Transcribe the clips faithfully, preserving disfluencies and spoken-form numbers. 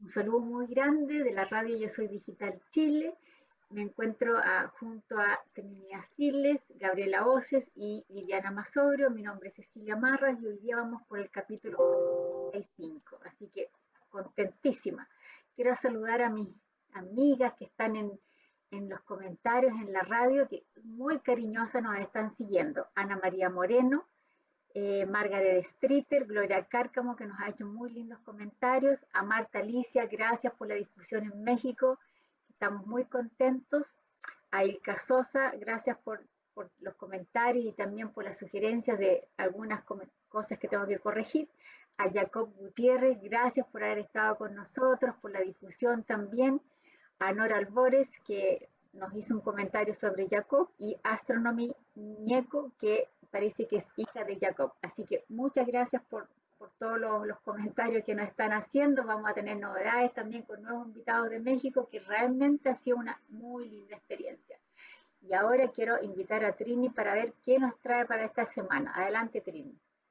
Un saludo muy grande de la radio Yo Soy Digital Chile. Me encuentro a, junto a Trinidad Siles, Gabriela Oces y Viviana Masobrio. Mi nombre es Cecilia Marras y hoy día vamos por el capítulo cuarenta y cinco, así que contentísima. Quiero saludar a mis amigas que están en, en los comentarios en la radio, que muy cariñosas nos están siguiendo. Ana María Moreno, eh, Margaret Streeter, Gloria Cárcamo, que nos ha hecho muy lindos comentarios. A Marta Alicia, gracias por la difusión en México. Estamos muy contentos. A Ilka Sosa, gracias por, por los comentarios y también por las sugerencias de algunas cosas que tengo que corregir. A Jacob Gutiérrez, gracias por haber estado con nosotros, por la difusión también. A Nora Albores, que nos hizo un comentario sobre Jacob, y Astronomy Ñeco, que parece que es hija de Jacob. Así que muchas gracias por, por todos los, los comentarios que nos están haciendo. Vamos a tener novedades también con nuevos invitados de México, que realmente ha sido una muy linda experiencia. Y ahora quiero invitar a Trini para ver qué nos trae para esta semana. Adelante, Trini.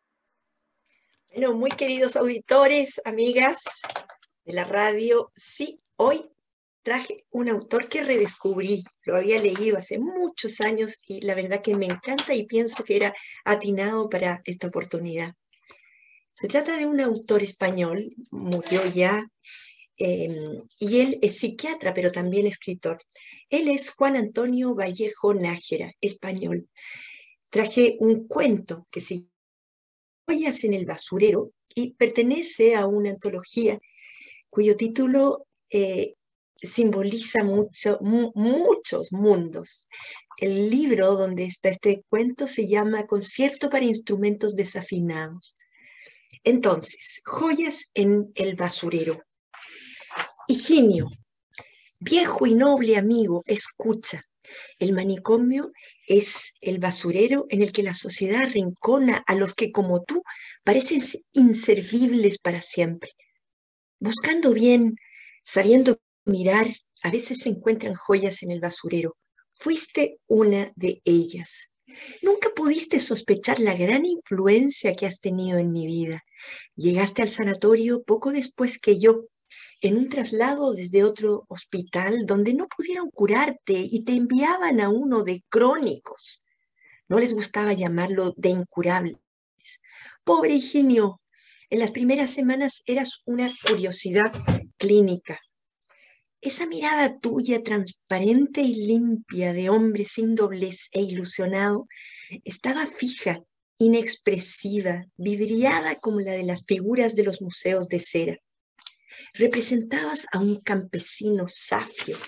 Bueno, muy queridos auditores, amigas de la radio, sí, hoy traje un autor que redescubrí. Lo había leído hace muchos años y la verdad que me encanta y pienso que era atinado para esta oportunidad. Se trata de un autor español, murió ya, eh, y él es psiquiatra, pero también escritor. Él es Juan Antonio Vallejo Nájera, español. Traje un cuento que se llama Joyas en el basurero y pertenece a una antología cuyo título eh, simboliza mucho, mu muchos mundos. El libro donde está este cuento se llama Concierto para instrumentos desafinados. Entonces, Joyas en el basurero. Higinio, viejo y noble amigo, escucha. El manicomio es el basurero en el que la sociedad arrincona a los que, como tú, parecen inservibles para siempre. Buscando bien, sabiendo mirar, a veces se encuentran joyas en el basurero. Fuiste una de ellas. Nunca pudiste sospechar la gran influencia que has tenido en mi vida. Llegaste al sanatorio poco después que yo, en un traslado desde otro hospital donde no pudieron curarte y te enviaban a uno de crónicos. No les gustaba llamarlo de incurables. Pobre Higinio, en las primeras semanas eras una curiosidad clínica. Esa mirada tuya transparente y limpia de hombre sin doblez e ilusionado estaba fija, inexpresiva, vidriada como la de las figuras de los museos de cera. Representabas a un campesino safio.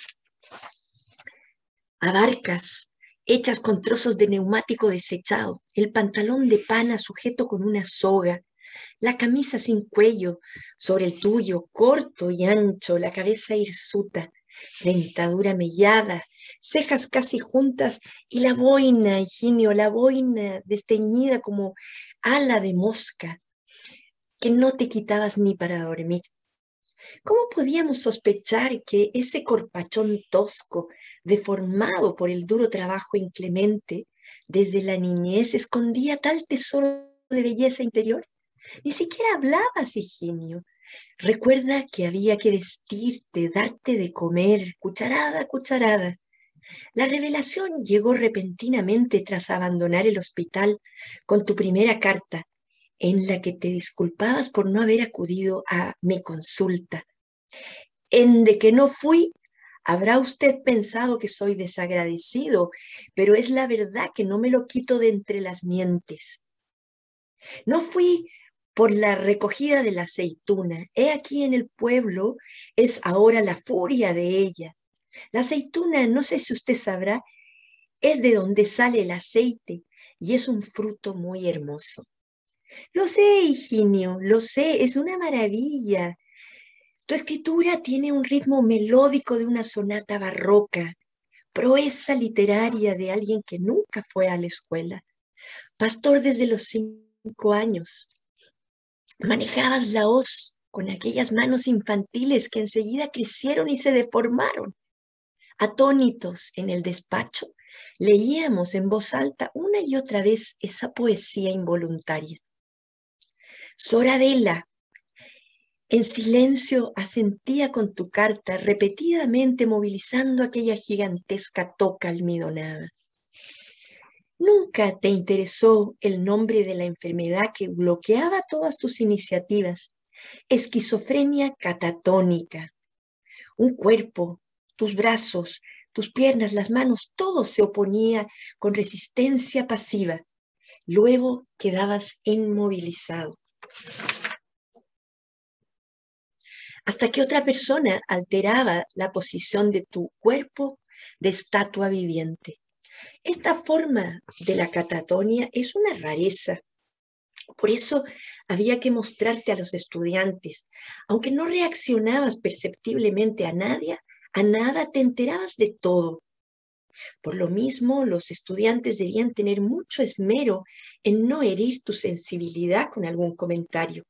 Abarcas hechas con trozos de neumático desechado, el pantalón de pana sujeto con una soga, la camisa sin cuello, sobre el tuyo, corto y ancho, la cabeza hirsuta, dentadura mellada, cejas casi juntas y la boina, Higinio, la boina desteñida como ala de mosca, que no te quitabas ni para dormir. ¿Cómo podíamos sospechar que ese corpachón tosco, deformado por el duro trabajo inclemente, desde la niñez escondía tal tesoro de belleza interior? Ni siquiera hablabas, Higinio. Recuerda que había que vestirte, darte de comer, cucharada a cucharada. La revelación llegó repentinamente tras abandonar el hospital con tu primera carta, en la que te disculpabas por no haber acudido a mi consulta. En de que no fui, habrá usted pensado que soy desagradecido, pero es la verdad que no me lo quito de entre las mientes. No fui por la recogida de la aceituna. He aquí en el pueblo es ahora la furia de ella. La aceituna, no sé si usted sabrá, es de donde sale el aceite y es un fruto muy hermoso. Lo sé, Higinio, lo sé, es una maravilla. Tu escritura tiene un ritmo melódico de una sonata barroca, proeza literaria de alguien que nunca fue a la escuela. Pastor desde los cinco años. Manejabas la hoz con aquellas manos infantiles que enseguida crecieron y se deformaron. Atónitos en el despacho, leíamos en voz alta una y otra vez esa poesía involuntaria. Sor Adela, En silencio asentía con tu carta, repetidamente movilizando aquella gigantesca toca almidonada. Nunca te interesó el nombre de la enfermedad que bloqueaba todas tus iniciativas. Esquizofrenia catatónica. Un cuerpo, tus brazos, tus piernas, las manos, todo se oponía con resistencia pasiva. Luego quedabas inmovilizado. Hasta que otra persona alteraba la posición de tu cuerpo de estatua viviente. Esta forma de la catatonia es una rareza. Por eso había que mostrarte a los estudiantes. Aunque no reaccionabas perceptiblemente a nadie, a nada, te enterabas de todo. Por lo mismo, los estudiantes debían tener mucho esmero en no herir tu sensibilidad con algún comentario.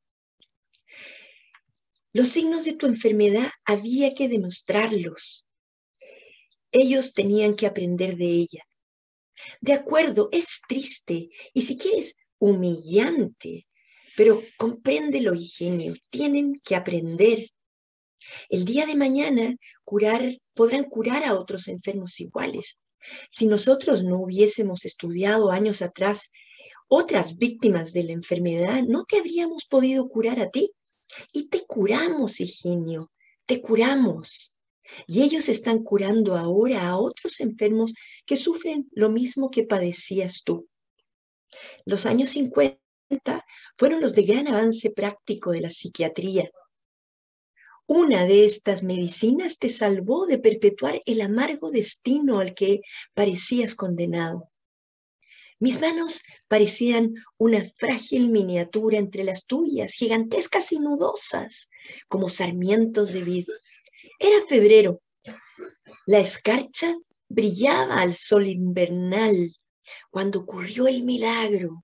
Los signos de tu enfermedad había que demostrarlos. Ellos tenían que aprender de ella. De acuerdo, es triste y si quieres humillante, pero compréndelo, Higinio, tienen que aprender. El día de mañana curar, podrán curar a otros enfermos iguales. Si nosotros no hubiésemos estudiado años atrás otras víctimas de la enfermedad, no te habríamos podido curar a ti. Y te curamos, Higinio, te curamos. Y ellos están curando ahora a otros enfermos que sufren lo mismo que padecías tú. Los años cincuenta fueron los de gran avance práctico de la psiquiatría. Una de estas medicinas te salvó de perpetuar el amargo destino al que parecías condenado. Mis manos parecían una frágil miniatura entre las tuyas, gigantescas y nudosas, como sarmientos de vid. Era febrero. La escarcha brillaba al sol invernal cuando ocurrió el milagro.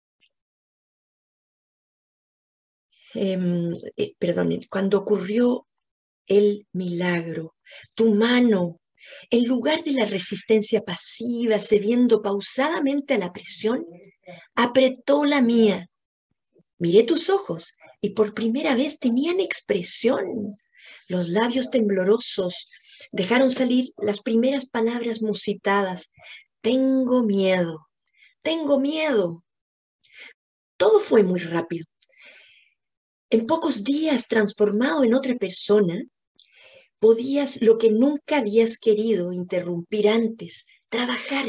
Eh, eh, perdón, cuando ocurrió el milagro. Tu mano, en lugar de la resistencia pasiva, cediendo pausadamente a la presión, apretó la mía. Miré tus ojos y por primera vez tenían expresión. Los labios temblorosos dejaron salir las primeras palabras musitadas. Tengo miedo, tengo miedo. Todo fue muy rápido. En pocos días, transformado en otra persona, podías lo que nunca habías querido interrumpir antes, trabajar.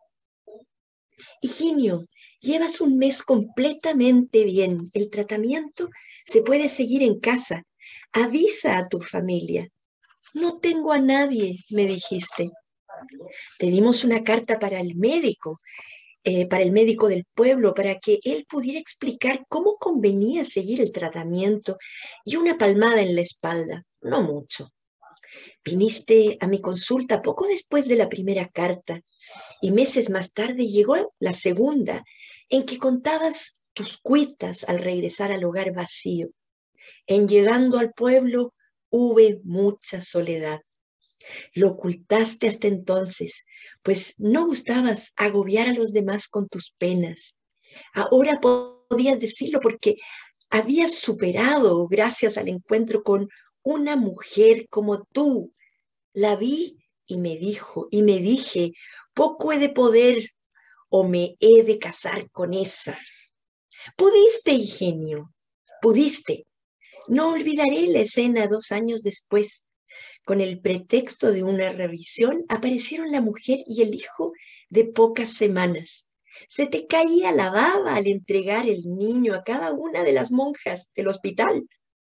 Higinio, llevas un mes completamente bien. El tratamiento se puede seguir en casa. Avisa a tu familia. No tengo a nadie, me dijiste. Te dimos una carta para el médico, eh, para el médico del pueblo, para que él pudiera explicar cómo convenía seguir el tratamiento y una palmada en la espalda, no mucho. Viniste a mi consulta poco después de la primera carta y meses más tarde llegó la segunda, en que contabas tus cuitas al regresar al hogar vacío. En llegando al pueblo hube mucha soledad. Lo ocultaste hasta entonces, pues no gustabas agobiar a los demás con tus penas. Ahora podías decirlo porque habías superado gracias al encuentro con una mujer como tú. La vi y me dijo, y me dije, poco he de poder o me he de casar con esa. Pudiste, Higinio, pudiste. No olvidaré la escena dos años después. Con el pretexto de una revisión, aparecieron la mujer y el hijo de pocas semanas. Se te caía la baba al entregar el niño a cada una de las monjas del hospital.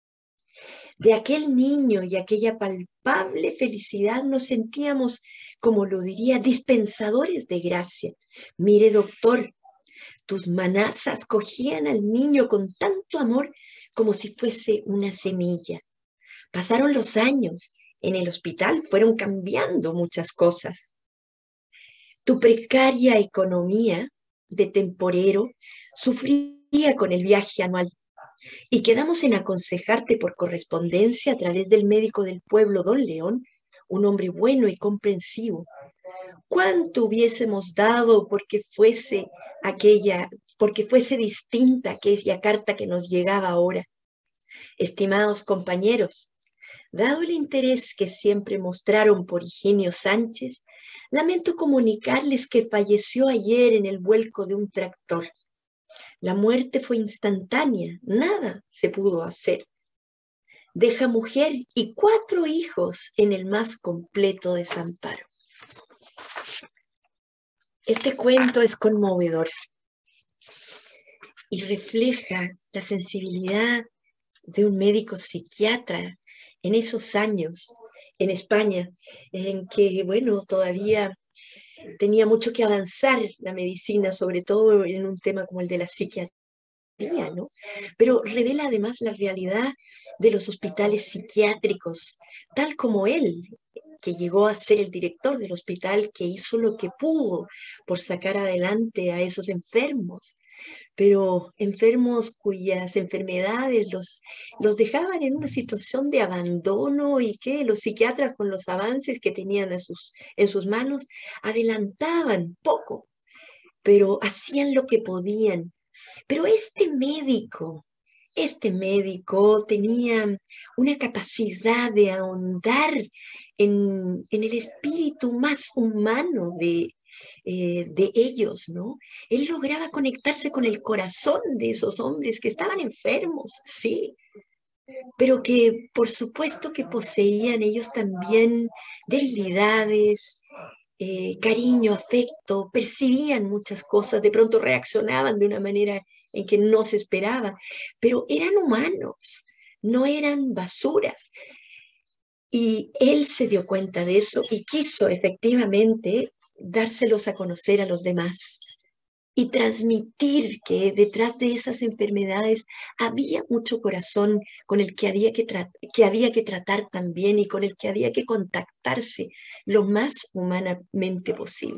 De aquel niño y aquella palpable felicidad nos sentíamos, como lo diría, dispensadores de gracia. Mire, doctor, tus manazas cogían al niño con tanto amor como si fuese una semilla. Pasaron los años. En el hospital fueron cambiando muchas cosas. Tu precaria economía de temporero sufría con el viaje anual y quedamos en aconsejarte por correspondencia a través del médico del pueblo, don León, un hombre bueno y comprensivo. ¿Cuánto hubiésemos dado porque fuese aquella, porque fuese distinta aquella carta que nos llegaba ahora? Estimados compañeros, dado el interés que siempre mostraron por Higinio Sánchez, lamento comunicarles que falleció ayer en el vuelco de un tractor. La muerte fue instantánea, nada se pudo hacer. Deja mujer y cuatro hijos en el más completo desamparo. Este cuento es conmovedor y refleja la sensibilidad de un médico psiquiatra en esos años en España, en que, bueno, todavía tenía mucho que avanzar la medicina, sobre todo en un tema como el de la psiquiatría, ¿no? Pero revela además la realidad de los hospitales psiquiátricos, tal como él, que llegó a ser el director del hospital, que hizo lo que pudo por sacar adelante a esos enfermos, pero enfermos cuyas enfermedades los, los dejaban en una situación de abandono y que los psiquiatras, con los avances que tenían en sus, en sus manos, adelantaban poco, pero hacían lo que podían. Pero este médico, este médico tenía una capacidad de ahondar en, en el espíritu más humano de, eh, de ellos, ¿no? Él lograba conectarse con el corazón de esos hombres que estaban enfermos, sí, pero que por supuesto que poseían ellos también debilidades, eh, cariño, afecto, percibían muchas cosas, de pronto reaccionaban de una manera en que no se esperaba, pero eran humanos, no eran basuras. Y él se dio cuenta de eso y quiso efectivamente dárselos a conocer a los demás y transmitir que detrás de esas enfermedades había mucho corazón con el que había que, que había que tratar también y con el que había que contactarse lo más humanamente posible.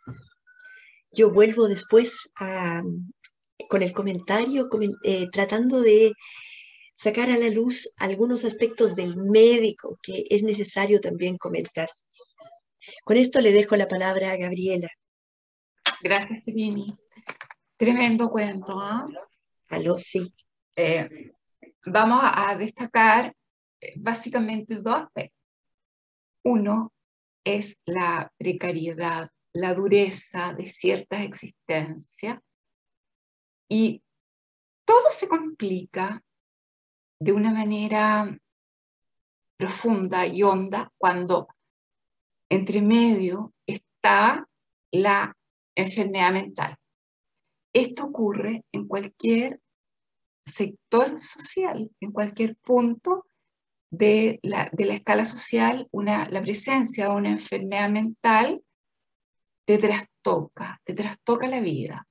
Yo vuelvo después a, con el comentario, eh, tratando de sacar a la luz algunos aspectos del médico que es necesario también comentar. Con esto le dejo la palabra a Gabriela. Gracias, Trini. Tremendo cuento, ¿ah? ¿eh? Aló, sí. Eh, vamos a destacar eh, básicamente dos aspectos. Uno es la precariedad, la dureza de ciertas existencias, y todo se complica de una manera profunda y honda cuando entre medio está la enfermedad mental. Esto ocurre en cualquier sector social, en cualquier punto de la, de la escala social. Una, la presencia de una enfermedad mental te trastoca, te trastoca la vida.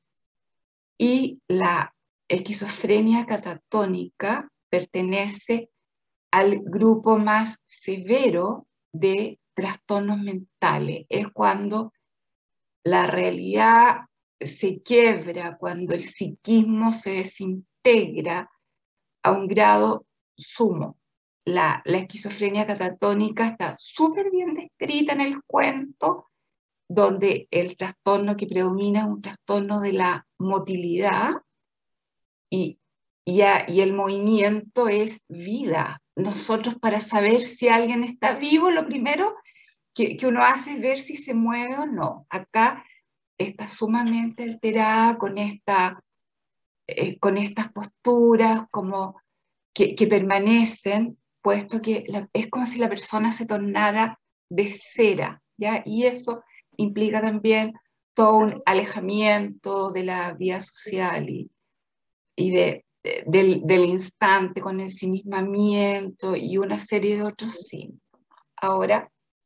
Y la esquizofrenia catatónica pertenece al grupo más severo de trastornos mentales. Es cuando la realidad se quiebra, cuando el psiquismo se desintegra a un grado sumo. La, la esquizofrenia catatónica está súper bien descrita en el cuento, donde el trastorno que predomina es un trastorno de la motilidad y, y, a, y el movimiento es vida. Nosotros, para saber si alguien está vivo, lo primero que, que uno hace es ver si se mueve o no. Acá está sumamente alterada con, esta, eh, con estas posturas como que, que permanecen, puesto que la, es como si la persona se tornara de cera, ¿ya? Y eso implica también todo un alejamiento de la vida social y, y de, de, del, del instante, con ensimismamiento y una serie de otros síntomas. Ahora,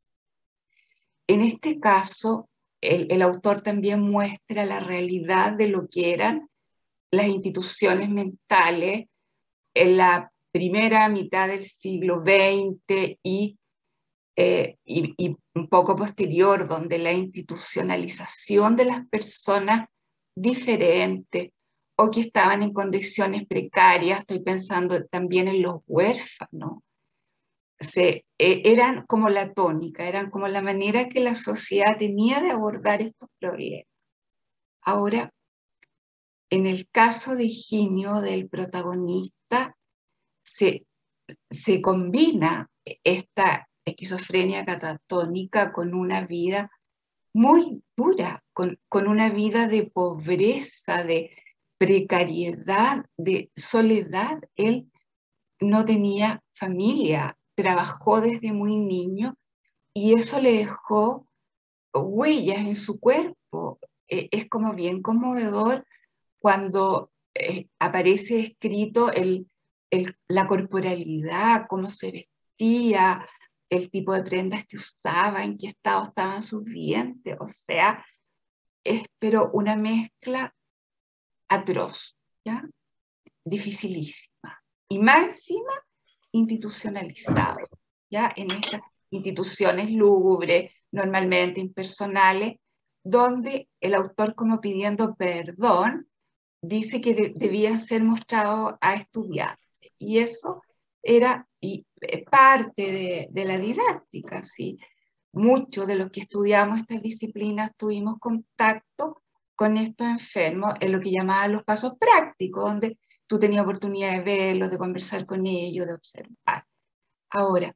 en este caso, el, el autor también muestra la realidad de lo que eran las instituciones mentales en la primera mitad del siglo veinte y, eh, y, y un poco posterior, donde la institucionalización de las personas diferentes o que estaban en condiciones precarias, estoy pensando también en los huérfanos, se, eh, eran como la tónica, eran como la manera que la sociedad tenía de abordar estos problemas. Ahora, en el caso de Higinio, del protagonista, se, se combina esta esquizofrenia catatónica con una vida muy dura, con, con una vida de pobreza, de precariedad, de soledad. Él no tenía familia, trabajó desde muy niño y eso le dejó huellas en su cuerpo. Eh, es como bien conmovedor cuando eh, aparece escrito el, el, la corporalidad, cómo se vestía, el tipo de prendas que usaba, en qué estado estaban sus dientes, o sea, es pero una mezcla atroz, ¿ya? Dificilísima. Y más encima, institucionalizado, ¿ya? En estas instituciones lúgubres, normalmente impersonales, donde el autor, como pidiendo perdón, dice que de, debía ser mostrado a estudiantes. Y eso era y, eh, parte de, de la didáctica, ¿sí? Muchos de los que estudiamos estas disciplinas tuvimos contacto con estos enfermos en lo que llamaban los pasos prácticos, donde tú tenías oportunidad de verlos, de conversar con ellos, de observar. Ahora,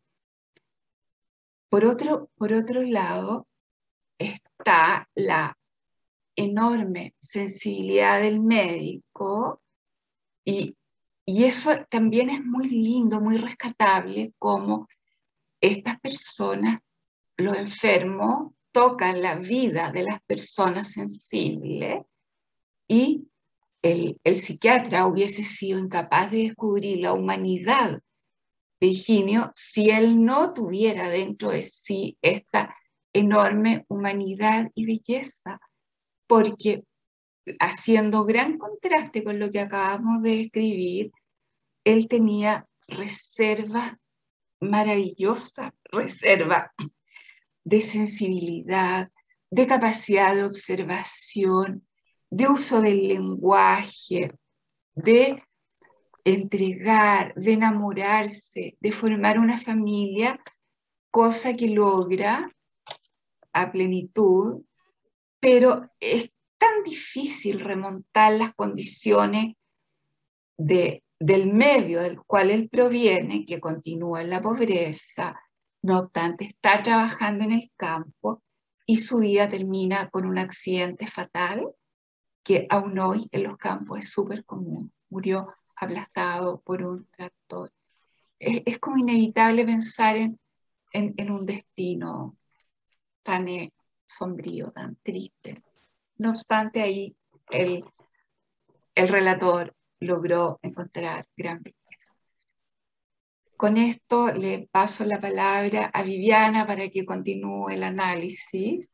por otro, por otro lado, está la enorme sensibilidad del médico y, y eso también es muy lindo, muy rescatable, como estas personas, los enfermos, tocan la vida de las personas sensibles y el, el psiquiatra hubiese sido incapaz de descubrir la humanidad de Higinio si él no tuviera dentro de sí esta enorme humanidad y belleza, porque haciendo gran contraste con lo que acabamos de escribir, él tenía reservas maravillosas, reservas de sensibilidad, de capacidad de observación, de uso del lenguaje, de entregar, de enamorarse, de formar una familia, cosa que logra a plenitud, pero es tan difícil remontar las condiciones de, del medio del cual él proviene, que continúa en la pobreza. No obstante, está trabajando en el campo y su vida termina con un accidente fatal que aún hoy en los campos es súper común. Murió aplastado por un tractor. Es, es como inevitable pensar en, en, en un destino tan eh, sombrío, tan triste. No obstante, ahí el, el relator logró encontrar gran belleza. Con esto le paso la palabra a Viviana para que continúe el análisis.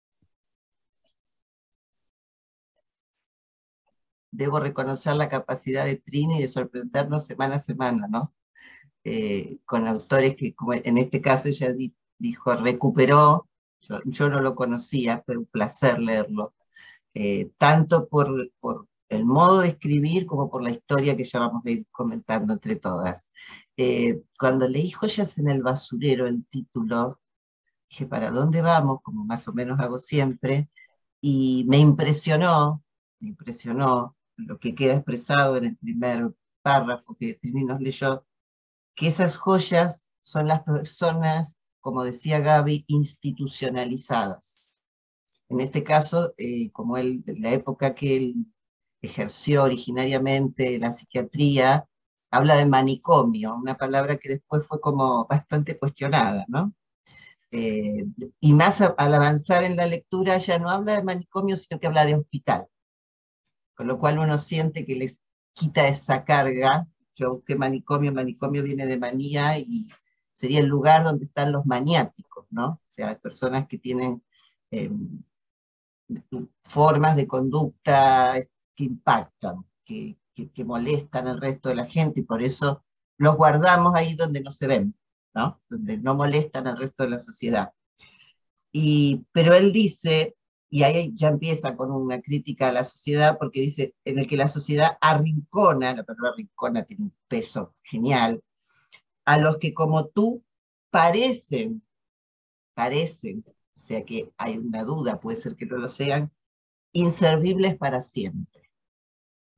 Debo reconocer la capacidad de Trini de sorprendernos semana a semana, ¿no? Eh, con autores que, como en este caso ella di, dijo, recuperó, yo, yo no lo conocía, fue un placer leerlo, eh, tanto por, por el modo de escribir como por la historia que ya vamos a ir comentando entre todas. Eh, cuando leí Joyas en el basurero, el título, dije, ¿para dónde vamos? Como más o menos hago siempre, y me impresionó, me impresionó lo que queda expresado en el primer párrafo que Trini nos leyó, que esas joyas son las personas, como decía Gaby, institucionalizadas. En este caso, eh, como él, en la época que él ejerció originariamente la psiquiatría, habla de manicomio, una palabra que después fue como bastante cuestionada, ¿no? Eh, y más a, al avanzar en la lectura ya no habla de manicomio, sino que habla de hospital, con lo cual uno siente que les quita esa carga. Yo busqué manicomio, manicomio viene de manía y sería el lugar donde están los maniáticos, ¿no? O sea, personas que tienen eh, formas de conducta que impactan, que, que, que molestan al resto de la gente, y por eso los guardamos ahí donde no se ven, ¿no? Donde no molestan al resto de la sociedad. Y, pero él dice, y ahí ya empieza con una crítica a la sociedad, porque dice, en el que la sociedad arrincona, la palabra arrincona tiene un peso genial, a los que como tú parecen, parecen, o sea que hay una duda, puede ser que no lo sean, inservibles para siempre.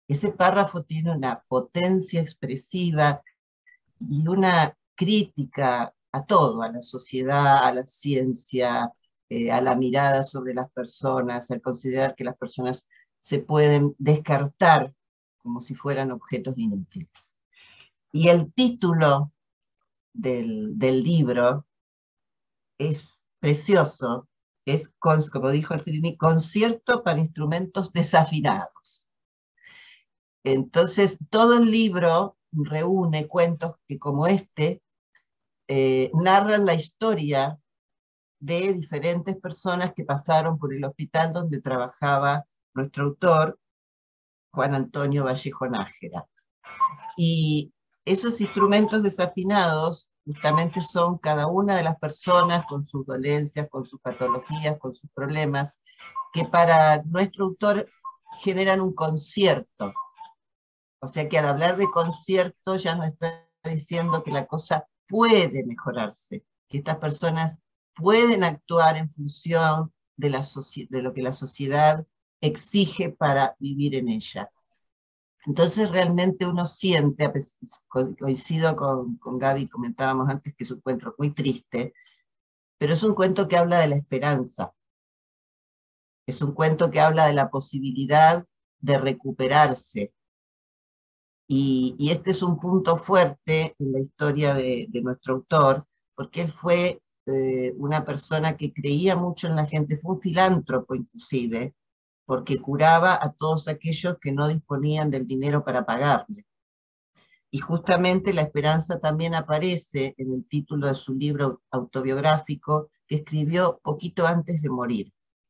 Ese párrafo tiene una potencia expresiva y una crítica a todo, a la sociedad, a la ciencia, eh, a la mirada sobre las personas, al considerar que las personas se pueden descartar como si fueran objetos inútiles. Y el título del, del libro es precioso, es, como dijo el Trini, concierto para instrumentos desafinados. Entonces, todo el libro reúne cuentos que, como este, eh, narran la historia de diferentes personas que pasaron por el hospital donde trabajaba nuestro autor, Juan Antonio Vallejo Nájera. Y esos instrumentos desafinados justamente son cada una de las personas con sus dolencias, con sus patologías, con sus problemas, que para nuestro autor generan un concierto. O sea que al hablar de concierto ya nos está diciendo que la cosa puede mejorarse, que estas personas pueden actuar en función de, la de lo que la sociedad exige para vivir en ella. Entonces realmente uno siente, coincido con, con Gaby, comentábamos antes que es un cuento muy triste, pero es un cuento que habla de la esperanza. Es un cuento que habla de la posibilidad de recuperarse. Y, y este es un punto fuerte en la historia de, de nuestro autor, porque él fue eh, una persona que creía mucho en la gente, fue un filántropo inclusive, porque curaba a todos aquellos que no disponían del dinero para pagarle. Y justamente la esperanza también aparece en el título de su libro autobiográfico que escribió poquito antes de morir.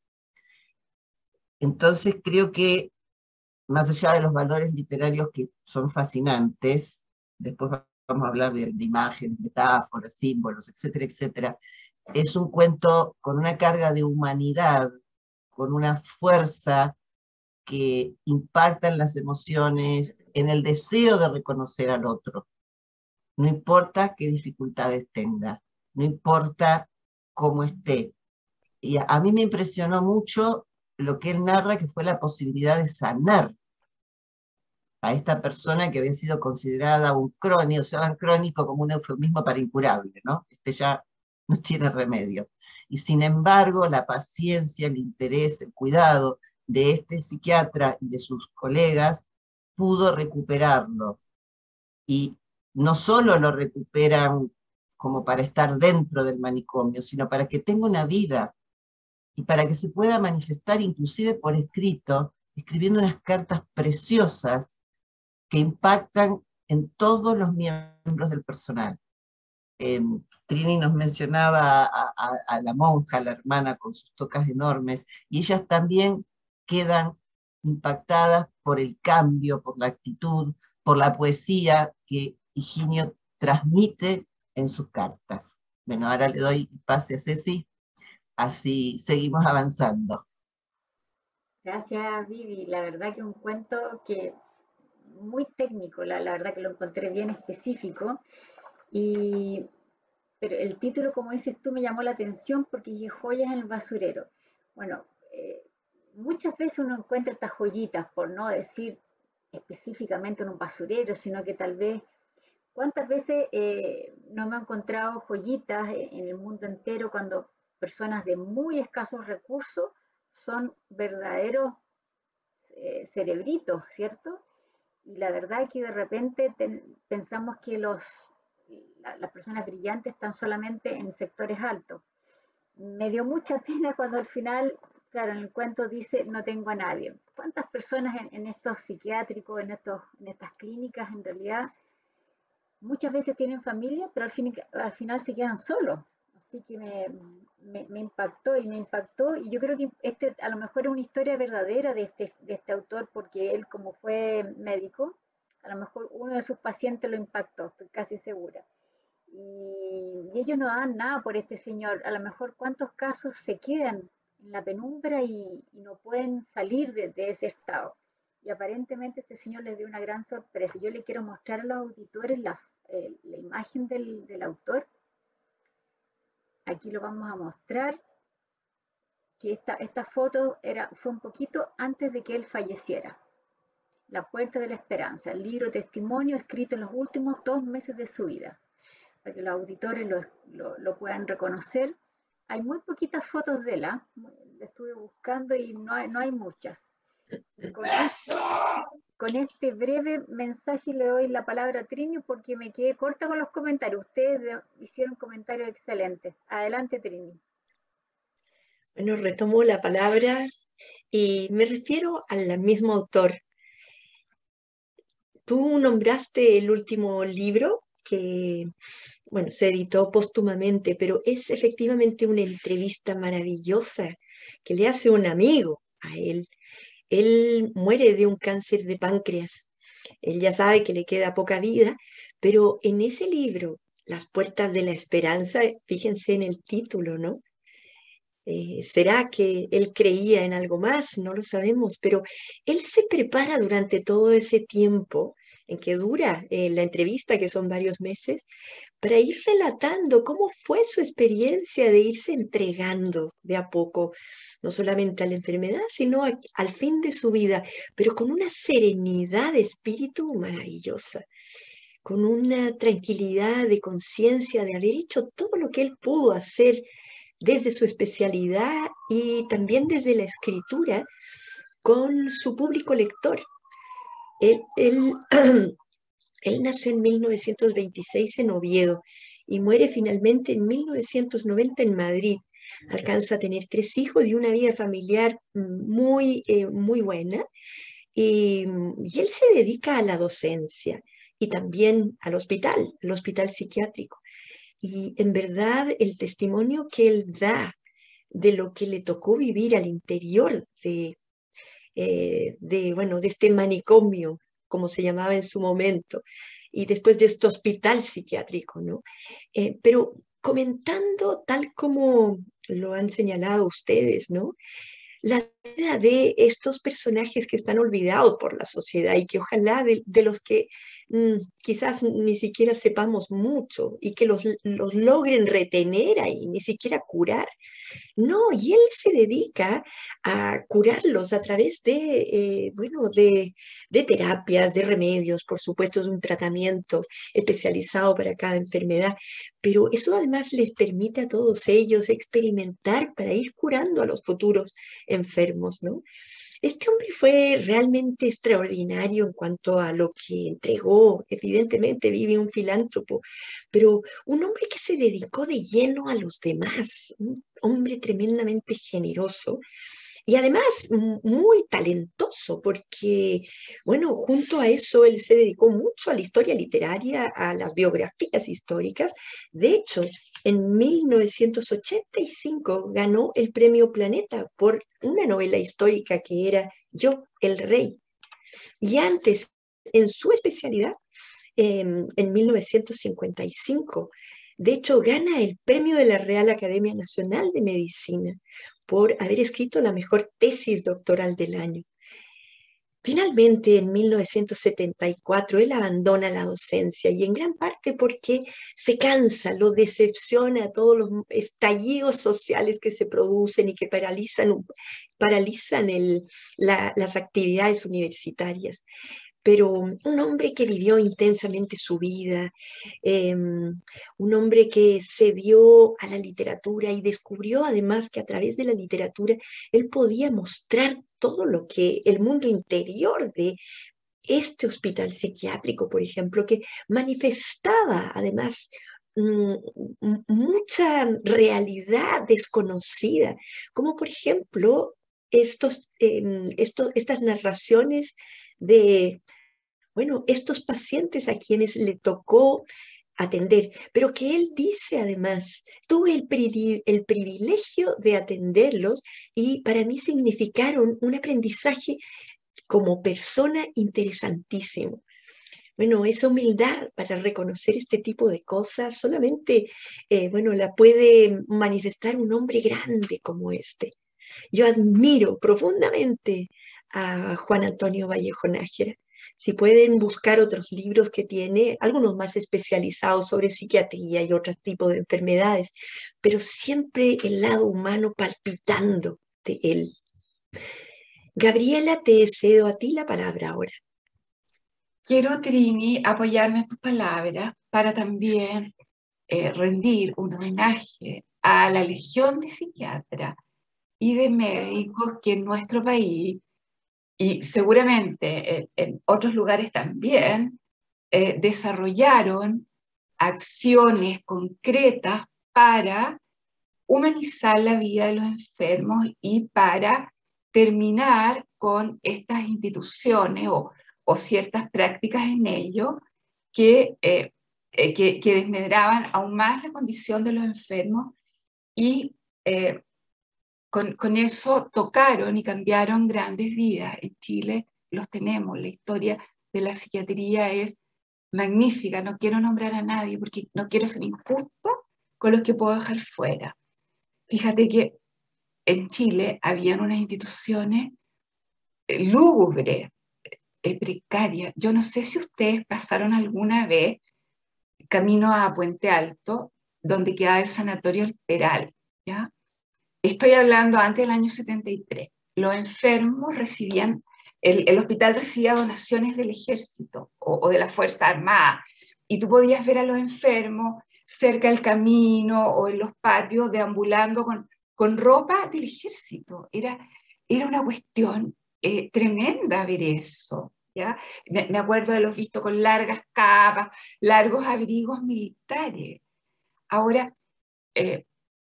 Entonces creo que, más allá de los valores literarios que son fascinantes, después vamos a hablar de, de imágenes, metáforas, símbolos, etcétera, etcétera, es un cuento con una carga de humanidad, con una fuerza que impacta en las emociones, en el deseo de reconocer al otro. No importa qué dificultades tenga, no importa cómo esté. Y a, a mí me impresionó mucho lo que él narra, que fue la posibilidad de sanar a esta persona que había sido considerada un crónico, o sea, un crónico como un eufemismo para incurable, ¿no? Este ya no tiene remedio. Y sin embargo, la paciencia, el interés, el cuidado de este psiquiatra y de sus colegas pudo recuperarlo. Y no solo lo recuperan como para estar dentro del manicomio, sino para que tenga una vida y para que se pueda manifestar inclusive por escrito, escribiendo unas cartas preciosas que impactan en todos los miembros del personal. Eh, Trini nos mencionaba a, a, a la monja, la hermana con sus tocas enormes, y ellas también quedan impactadas por el cambio, por la actitud, por la poesía que Higinio transmite en sus cartas. Bueno, ahora le doy pase a Ceci, así seguimos avanzando. Gracias, Vivi. La verdad que un cuento que muy técnico, la, la verdad que lo encontré bien específico. Y, pero el título, como dices tú, me llamó la atención porque dije joyas en el basurero. Bueno, eh, muchas veces uno encuentra estas joyitas, por no decir específicamente en un basurero, sino que tal vez, ¿cuántas veces eh, no me he encontrado joyitas en el mundo entero cuando personas de muy escasos recursos son verdaderos eh, cerebritos, ¿cierto? Y la verdad es que de repente ten, pensamos que los, la, las personas brillantes están solamente en sectores altos. Me dio mucha pena cuando al final, claro, en el cuento dice no tengo a nadie. ¿Cuántas personas en, en estos psiquiátricos, en, estos, en estas clínicas, en realidad muchas veces tienen familia, pero al, fin, al final se quedan solos? Así que me, me, me, impactó y me impactó, y yo creo que este a lo mejor es una historia verdadera de este, de este autor, porque él, como fue médico, a lo mejor uno de sus pacientes lo impactó, estoy casi segura. Y, y ellos no dan nada por este señor. A lo mejor cuántos casos se quedan en la penumbra y, y no pueden salir de, de ese estado. Y aparentemente este señor les dio una gran sorpresa. Yo le quiero mostrar a los auditores la, eh, la imagen del, del autor. Aquí lo vamos a mostrar, que esta, esta foto era, fue un poquito antes de que él falleciera. La puerta de la esperanza, el libro testimonio escrito en los últimos dos meses de su vida, para que los auditores lo, lo, lo puedan reconocer. Hay muy poquitas fotos de él, ¿eh? La estuve buscando y no hay, no hay muchas. Con esto, con este breve mensaje le doy la palabra a Trini porque me quedé corta con los comentarios. Ustedes hicieron comentarios excelentes. Adelante, Trini. Bueno, retomo la palabra y me refiero al mismo autor. Tú nombraste el último libro que, bueno, se editó póstumamente, pero es efectivamente una entrevista maravillosa que le hace un amigo a él. Él muere de un cáncer de páncreas. Él ya sabe que le queda poca vida, pero en ese libro, Las puertas de la esperanza, fíjense en el título, ¿no? Eh, ¿será que él creía en algo más? No lo sabemos, pero él se prepara durante todo ese tiempo en que dura eh, la entrevista, que son varios meses, para ir relatando cómo fue su experiencia de irse entregando de a poco, no solamente a la enfermedad, sino a- al fin de su vida, pero con una serenidad de espíritu maravillosa, con una tranquilidad de conciencia de haber hecho todo lo que él pudo hacer desde su especialidad y también desde la escritura con su público lector. Él, él, él nació en mil novecientos veintiséis en Oviedo y muere finalmente en mil novecientos noventa en Madrid. Alcanza a tener tres hijos y una vida familiar muy, eh, muy buena. Y, y él se dedica a la docencia y también al hospital, al hospital psiquiátrico. Y en verdad el testimonio que él da de lo que le tocó vivir al interior de, eh, de, bueno, de este manicomio, como se llamaba en su momento, y después de este hospital psiquiátrico, ¿no? Eh, pero comentando tal como lo han señalado ustedes, ¿no? La vida de estos personajes que están olvidados por la sociedad y que ojalá de, de los que mm, quizás ni siquiera sepamos mucho y que los, los logren retener ahí, ni siquiera curar. No, y él se dedica a curarlos a través de, eh, bueno, de, de terapias, de remedios, por supuesto, de un tratamiento especializado para cada enfermedad, pero eso además les permite a todos ellos experimentar para ir curando a los futuros enfermos, ¿no? Este hombre fue realmente extraordinario en cuanto a lo que entregó. Evidentemente vive un filántropo, pero un hombre que se dedicó de lleno a los demás, un hombre tremendamente generoso y además m- muy talentoso, porque, bueno, junto a eso él se dedicó mucho a la historia literaria, a las biografías históricas. De hecho, en mil novecientos ochenta y cinco ganó el premio Planeta por una novela histórica que era Yo, el Rey. Y antes, en su especialidad, em, en mil novecientos cincuenta y cinco, de hecho, gana el premio de la Real Academia Nacional de Medicina por haber escrito la mejor tesis doctoral del año. Finalmente, en mil novecientos setenta y cuatro, él abandona la docencia y en gran parte porque se cansa, lo decepciona todos los estallidos sociales que se producen y que paralizan, paralizan el, la, las actividades universitarias. Pero un hombre que vivió intensamente su vida, eh, un hombre que se dio a la literatura y descubrió además que a través de la literatura él podía mostrar todo lo que el mundo interior de este hospital psiquiátrico, por ejemplo, que manifestaba además mm, mucha realidad desconocida, como por ejemplo estos, eh, estos, estas narraciones de bueno, estos pacientes a quienes le tocó atender, pero que él dice además, tuve el, privi- el privilegio de atenderlos y para mí significaron un aprendizaje como persona interesantísimo. Bueno, esa humildad para reconocer este tipo de cosas solamente, eh, bueno, la puede manifestar un hombre grande como este. Yo admiro profundamente a Juan Antonio Vallejo Nájera. Si pueden buscar otros libros que tiene, algunos más especializados sobre psiquiatría y otros tipos de enfermedades, pero siempre el lado humano palpitando de él. Gabriela, te cedo a ti la palabra ahora. quiero, Trini, apoyarme en tus palabras para también eh, rendir un homenaje a la legión de psiquiatras y de médicos que en nuestro país, y seguramente en, en otros lugares también, eh, desarrollaron acciones concretas para humanizar la vida de los enfermos y para terminar con estas instituciones o, o ciertas prácticas en ello que, eh, eh, que, que desmedraban aún más la condición de los enfermos y eh, con, con eso tocaron y cambiaron grandes vidas. En Chile los tenemos, la historia de la psiquiatría es magnífica, no quiero nombrar a nadie porque no quiero ser injusto con los que puedo dejar fuera. Fíjate que en Chile habían unas instituciones lúgubres, eh, precarias. Yo no sé si ustedes pasaron alguna vez camino a Puente Alto, donde queda el Sanatorio El Peral, ¿ya? Estoy hablando antes del año setenta y tres. Los enfermos recibían, el, el hospital recibía donaciones del ejército o, o de la Fuerza Armada, y tú podías ver a los enfermos cerca del camino o en los patios deambulando con, con ropa del ejército. Era, era una cuestión eh, tremenda ver eso, ¿ya? Me, me acuerdo de los vistos con largas capas, largos abrigos militares. Ahora, eh,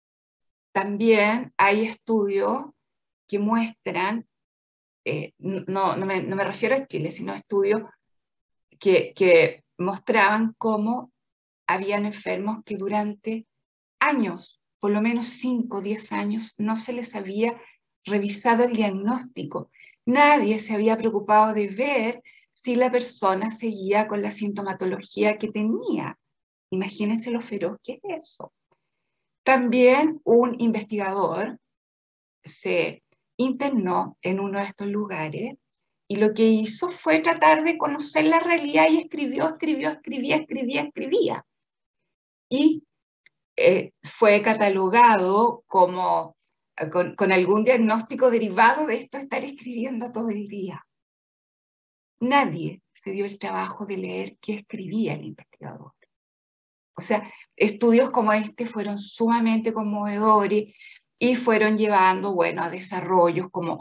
también hay estudios que muestran, eh, no, no, me, no me refiero a Chile, sino estudios que, que mostraban cómo habían enfermos que durante años, por lo menos cinco o diez años, no se les había revisado el diagnóstico. Nadie se había preocupado de ver si la persona seguía con la sintomatología que tenía. Imagínense lo feroz que es eso. También un investigador se internó en uno de estos lugares y lo que hizo fue tratar de conocer la realidad y escribió, escribió, escribía, escribía, escribía. Y eh, fue catalogado como eh, con, con algún diagnóstico derivado de esto, estar escribiendo todo el día. Nadie se dio el trabajo de leer qué escribía el investigador. O sea, estudios como este fueron sumamente conmovedores y fueron llevando, bueno, a desarrollos como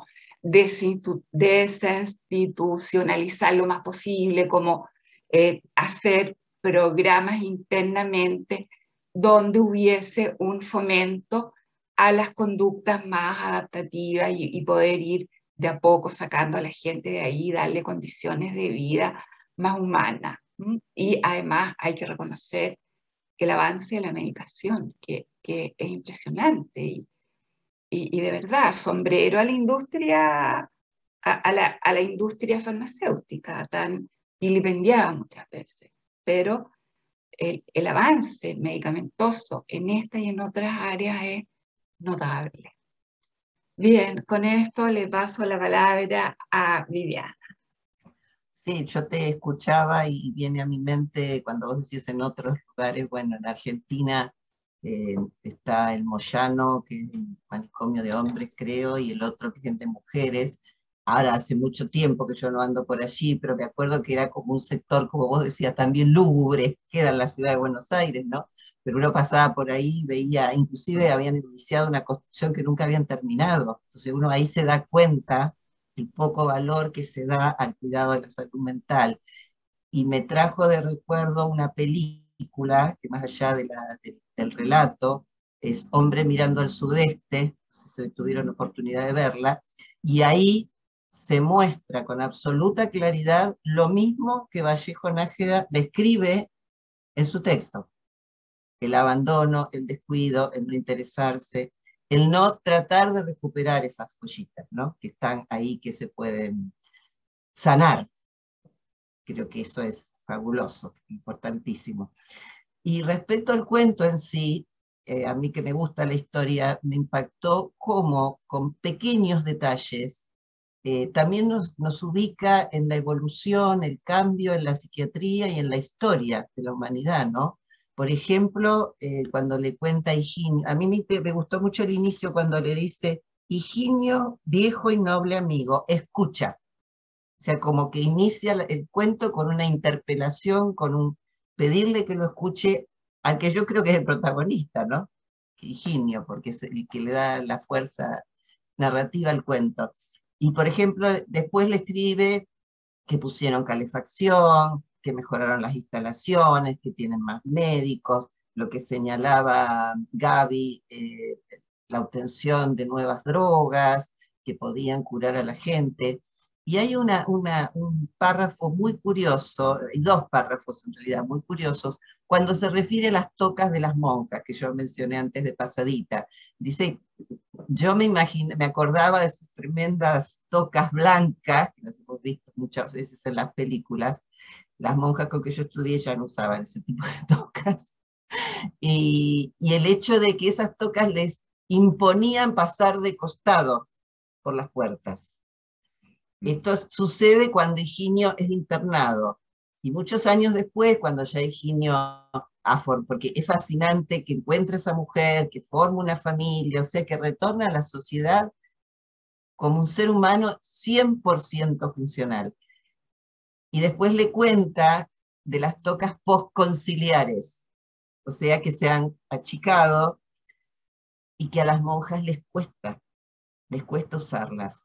desinstitucionalizar lo más posible, como eh, hacer programas internamente donde hubiese un fomento a las conductas más adaptativas y, y poder ir de a poco sacando a la gente de ahí, darle condiciones de vida más humanas. ¿Mm? Y además hay que reconocer el avance de la medicación, que, que es impresionante, y, y, y de verdad, sombrero a la industria, a, a, la, a la industria farmacéutica, tan vilipendiada muchas veces, pero el, el avance medicamentoso en esta y en otras áreas es notable. Bien, con esto le paso la palabra a Viviana. Sí, yo te escuchaba y viene a mi mente cuando vos decís en otros lugares, bueno, en Argentina eh, está el Moyano, que es un manicomio de hombres, creo, y el otro que es de mujeres. Ahora hace mucho tiempo que yo no ando por allí, pero me acuerdo que era como un sector, como vos decías, también lúgubre, queda en la ciudad de Buenos Aires, ¿no? Pero uno pasaba por ahí, veía, inclusive habían iniciado una construcción que nunca habían terminado. Entonces uno ahí se da cuenta el poco valor que se da al cuidado de la salud mental. Y me trajo de recuerdo una película que más allá de la, de, del relato, es Hombre mirando al sudeste, no sé si tuvieron oportunidad de verla, y ahí se muestra con absoluta claridad lo mismo que Vallejo Nájera describe en su texto: el abandono, el descuido, el no interesarse, el no tratar de recuperar esas joyitas, ¿no? Que están ahí, que se pueden sanar. Creo que eso es fabuloso, importantísimo. Y respecto al cuento en sí, eh, a mí que me gusta la historia, me impactó cómo con pequeños detalles eh, también nos, nos ubica en la evolución, el cambio en la psiquiatría y en la historia de la humanidad, ¿no? Por ejemplo, eh, cuando le cuenta a Higinio, a mí me, me gustó mucho el inicio cuando le dice: Higinio, viejo y noble amigo, escucha. sea, como que inicia el cuento con una interpelación, con un pedirle que lo escuche al que yo creo que es el protagonista, ¿no? Higinio, porque es el que le da la fuerza narrativa al cuento. Y por ejemplo, después le escribe que pusieron calefacción, que mejoraron las instalaciones, que tienen más médicos, lo que señalaba Gaby, eh, la obtención de nuevas drogas, que podían curar a la gente. Y hay una, una, un párrafo muy curioso, y dos párrafos en realidad muy curiosos, cuando se refiere a las tocas de las monjas, que yo mencioné antes de pasadita. Dice, yo me imaginé, me acordaba de esas tremendas tocas blancas, que las hemos visto muchas veces en las películas. Las monjas con que yo estudié ya no usaban ese tipo de tocas. Y, y el hecho de que esas tocas les imponían pasar de costado por las puertas. Esto sucede cuando Higinio es internado. Y muchos años después, cuando ya Higinio, porque es fascinante que encuentre a esa mujer, que forme una familia, o sea, que retorna a la sociedad como un ser humano cien por ciento funcional. Y después le cuenta de las tocas postconciliares, o sea, que se han achicado y que a las monjas les cuesta, les cuesta usarlas.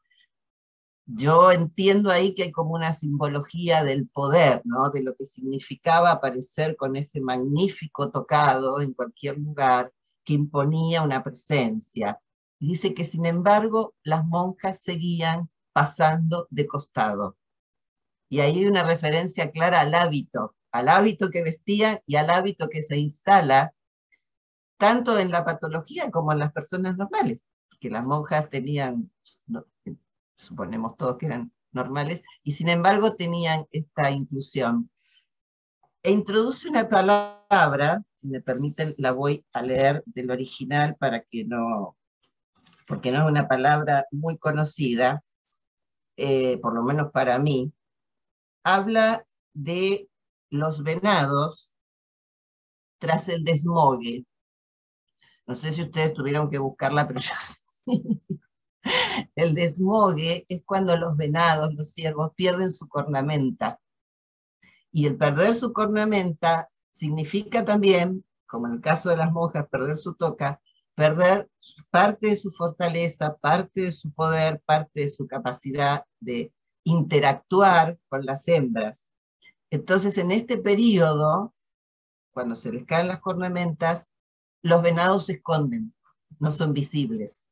Yo entiendo ahí que hay como una simbología del poder, ¿no? De lo que significaba aparecer con ese magnífico tocado en cualquier lugar que imponía una presencia. Dice que sin embargo las monjas seguían pasando de costado. Y ahí hay una referencia clara al hábito, al hábito que vestían y al hábito que se instala tanto en la patología como en las personas normales, que las monjas tenían, no, suponemos todos que eran normales, y sin embargo tenían esta inclusión. E introduce una palabra, si me permiten la voy a leer del original para que no, porque no es una palabra muy conocida, eh, por lo menos para mí. Habla de los venados tras el desmogue. No sé si ustedes tuvieron que buscarla, pero yo sí. El desmogue es cuando los venados, los ciervos, pierden su cornamenta. Y el perder su cornamenta significa también, como en el caso de las monjas, perder su toca, perder parte de su fortaleza, parte de su poder, parte de su capacidad de interactuar con las hembras. Entonces, en este periodo, cuando se les caen las cornamentas, los venados se esconden, no son visibles.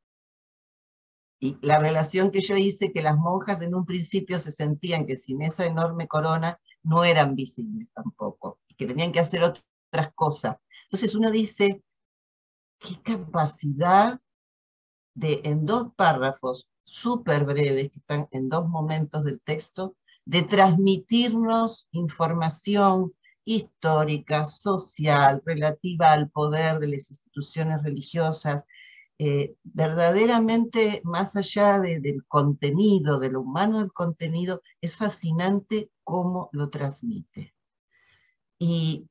Y la relación que yo hice, que las monjas en un principio se sentían que sin esa enorme corona no eran visibles tampoco, que tenían que hacer otras cosas. Entonces uno dice, qué capacidad de, en dos párrafos súper breves, que están en dos momentos del texto, de transmitirnos información histórica, social, relativa al poder de las instituciones religiosas, eh, verdaderamente más allá de, del contenido, de lo humano del contenido, es fascinante cómo lo transmite. Y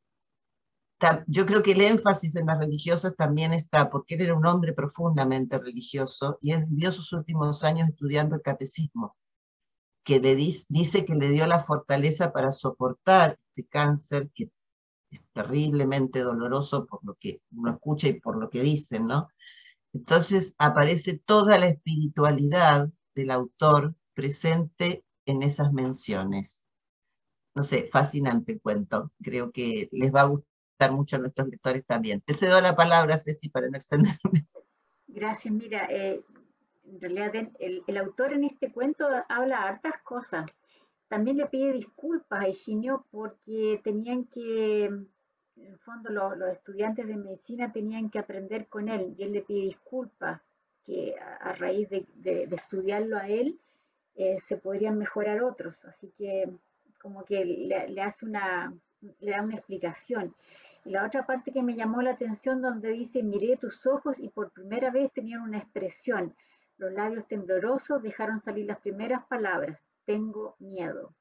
yo creo que el énfasis en las religiosas también está, porque él era un hombre profundamente religioso, y él vivió sus últimos años estudiando el catecismo, que le dice, dice que le dio la fortaleza para soportar este cáncer, que es terriblemente doloroso por lo que uno escucha y por lo que dicen, ¿no? Entonces aparece toda la espiritualidad del autor presente en esas menciones. No sé, fascinante el cuento. Creo que les va a gustar mucho a nuestros lectores también. Te cedo la palabra, Ceci, para no extenderme. Gracias, mira, eh, en realidad el, el autor en este cuento habla hartas cosas. También le pide disculpas a Higinio porque tenían que, en el fondo los, los estudiantes de medicina tenían que aprender con él, y él le pide disculpas, que a, a raíz de, de, de, estudiarlo a él eh, se podrían mejorar otros, así que como que le, le hace una, le da una explicación. Y la otra parte que me llamó la atención donde dice, miré tus ojos y por primera vez tenían una expresión, los labios temblorosos dejaron salir las primeras palabras, tengo miedo.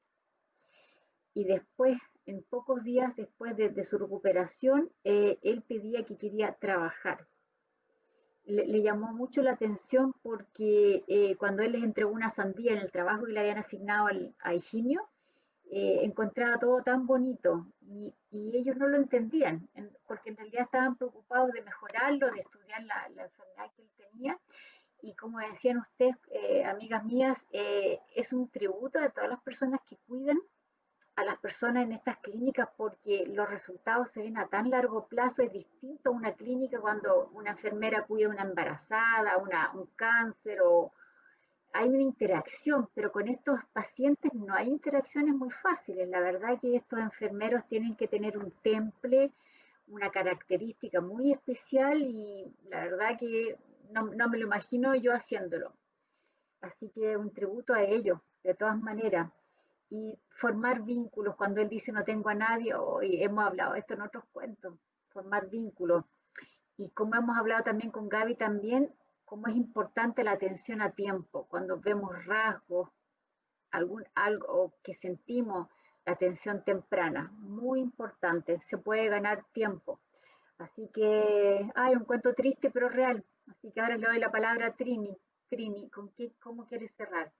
Y después, en pocos días después de, de su recuperación, eh, él pedía que quería trabajar. le, le llamó mucho la atención porque eh, cuando él les entregó una sandía en el trabajo que le habían asignado al, a Higinio, eh, encontraba todo tan bonito y, y ellos no lo entendían, en, porque en realidad estaban preocupados de mejorarlo, de estudiar la, la enfermedad que él tenía. Y como decían ustedes, eh, amigas mías, eh, es un tributo de todas las personas que cuidan a las personas en estas clínicas, porque los resultados se ven a tan largo plazo. Es distinto a una clínica cuando una enfermera cuida a una embarazada, una, un cáncer, o hay una interacción, pero con estos pacientes no hay interacciones muy fáciles. La verdad que estos enfermeros tienen que tener un temple, una característica muy especial, y la verdad que no, no me lo imagino yo haciéndolo. Así que un tributo a ellos, de todas maneras. Y formar vínculos, cuando él dice no tengo a nadie, hoy hemos hablado de esto en otros cuentos, formar vínculos. Y como hemos hablado también con Gaby también, cómo es importante la atención a tiempo, cuando vemos rasgos, algún, algo que sentimos, la atención temprana, muy importante, se puede ganar tiempo. Así que, hay un cuento triste pero real. Así que ahora le doy la palabra a Trini. Trini, ¿con qué, cómo quieres cerrar?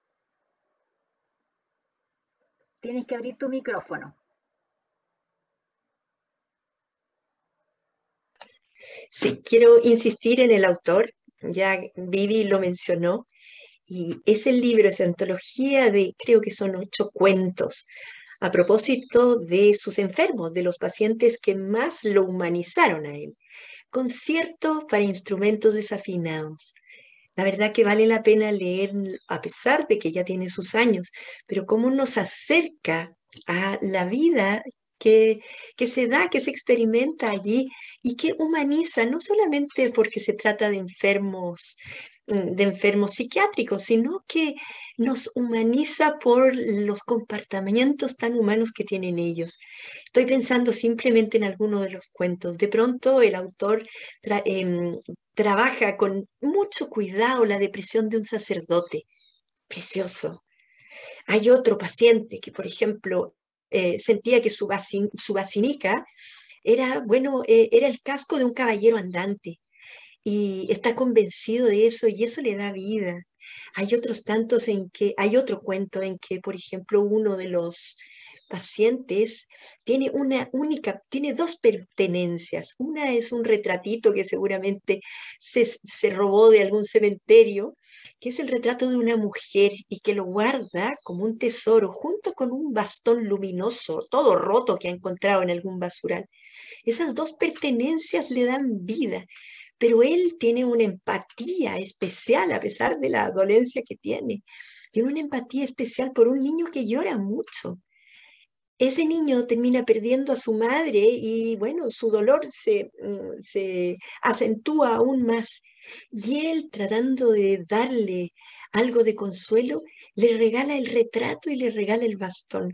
Tienes que abrir tu micrófono. Sí, quiero insistir en el autor, ya Vivi lo mencionó, y es el libro, es antología de, creo que son ocho cuentos, a propósito de sus enfermos, de los pacientes que más lo humanizaron a él. Concierto para instrumentos desafinados. La verdad que vale la pena leer, a pesar de que ya tiene sus años, pero cómo nos acerca a la vida que, que se da, que se experimenta allí y que humaniza, no solamente porque se trata de enfermos, mm, de enfermos psiquiátricos, sino que nos humaniza por los comportamientos tan humanos que tienen ellos. Estoy pensando simplemente en alguno de los cuentos. De pronto el autor tra- em, trabaja con mucho cuidado la depresión de un sacerdote. Precioso. Hay otro paciente que, por ejemplo, eh, sentía que su, basi- su basinica era, bueno, eh, era el casco de un caballero andante y está convencido de eso y eso le da vida. Hay otros tantos en que, hay otro cuento en que, por ejemplo, uno de los pacientes tiene una única, tiene dos pertenencias. Una es un retratito que seguramente se, se robó de algún cementerio, que es el retrato de una mujer y que lo guarda como un tesoro junto con un bastón luminoso, todo roto que ha encontrado en algún basural. Esas dos pertenencias le dan vida, pero él tiene una empatía especial a pesar de la dolencia que tiene. Tiene una empatía especial por un niño que llora mucho. Ese niño termina perdiendo a su madre y bueno, su dolor se, mm, se acentúa aún más. Y él, tratando de darle algo de consuelo, le regala el retrato y le regala el bastón.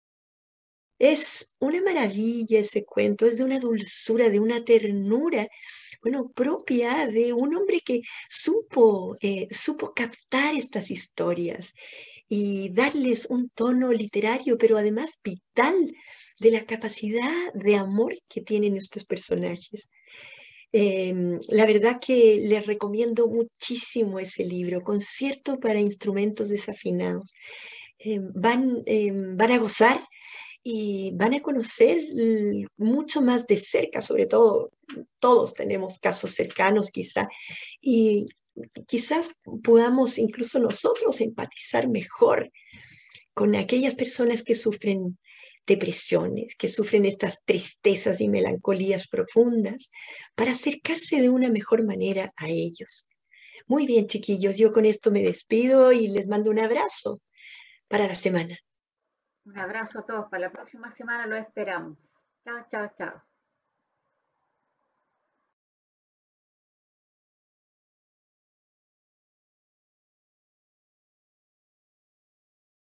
Es una maravilla ese cuento, es de una dulzura, de una ternura, bueno, propia de un hombre que supo, eh, supo captar estas historias y darles un tono literario, pero además vital, de la capacidad de amor que tienen estos personajes. Em, la verdad que les recomiendo muchísimo ese libro, Concierto para instrumentos desafinados. Em, van, em, van a gozar y van a conocer l- mucho más de cerca, sobre todo todos tenemos casos cercanos quizá, y quizás podamos incluso nosotros empatizar mejor con aquellas personas que sufren depresiones, que sufren estas tristezas y melancolías profundas, para acercarse de una mejor manera a ellos. Muy bien, chiquillos, yo con esto me despido y les mando un abrazo para la semana. Un abrazo a todos. Para la próxima semana lo esperamos. Chao, chao, chao.